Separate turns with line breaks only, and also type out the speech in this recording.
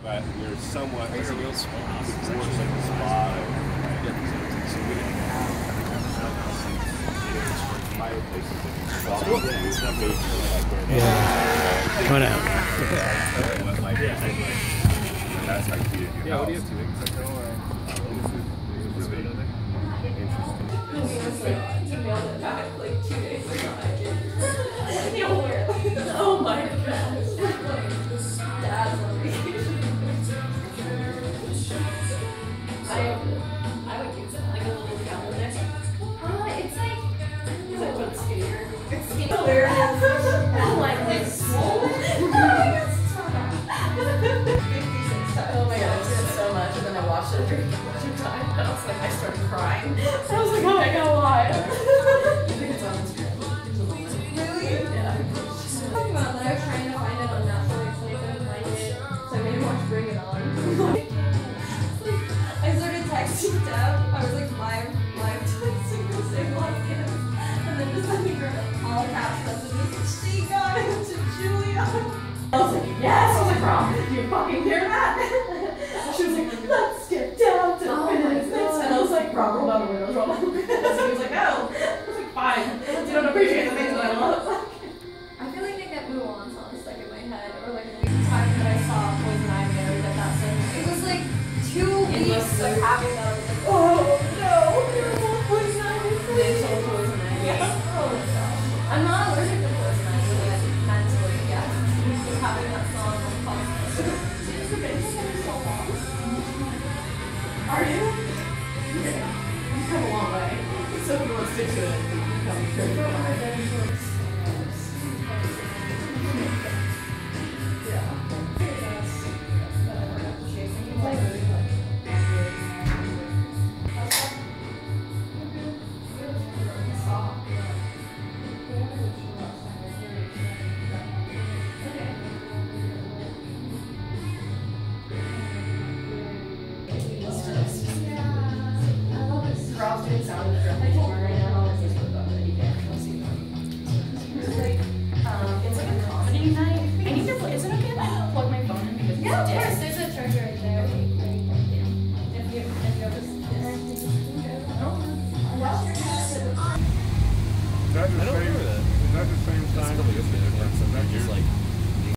but we're somewhat like a real small house. It's actually like a spot. So we didn't have fireplaces.
Yeah. Come on out.
That's how cute.
Yeah, what do you have to do?
Like 2 days ago. Oh my gosh. Dad's on vacation. I would use it like a little calendar. It's like what skater? It's skater. Like swole. Oh my god, I did it so much, and then I watched it every time, and I was like, I started crying. I was like, oh my god, why? I think it's on Instagram. Really? Yeah. Talking about that, I was trying to find it on Netflix, and I couldn't find it, so I made him watch Bring It On. I started texting Deb. I was like live texting her saying love gift, and then just sending her all caps messages. She got it to Julia. I was like, yes! I was like, Rob, did you fucking hear that? She was like, let's get down to business. And I was like, Rob, roll down the windows, roll down the windows. And he was like, no. I was like, fine. You don't appreciate the things that I love. I feel like they get Mulan songs stuck in my head. Or like the time that I saw Poison Ivy, I would get that song. It was like 2 weeks of having that. I was like, oh no, you're more Poison Ivy. They told Poison Ivy. Yeah. Oh my gosh. I'm not allergic to Poison Ivy, like mentally, yes. Just having that song on constant. It's been so long. Are you? Yeah. You've come a long way. So if you want to stick to it, you come.